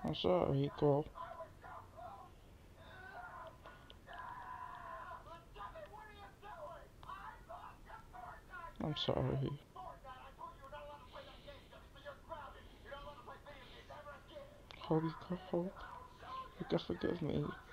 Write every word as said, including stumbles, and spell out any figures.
I'm sorry, girl. I'm sorry. Hope you, hope you can forgive me.